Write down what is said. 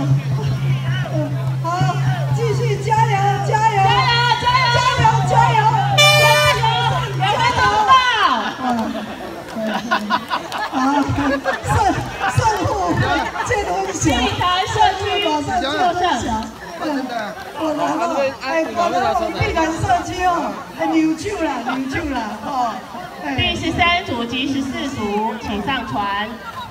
好，继续加油，加油， 加油， 加油，加油，加油， 有没有找到？ 好，胜负见分晓， 地坛社区马上见分晓。果然哦，果然我们地坛社区哦，扭手啦，哦。 第13组及14组，请上船。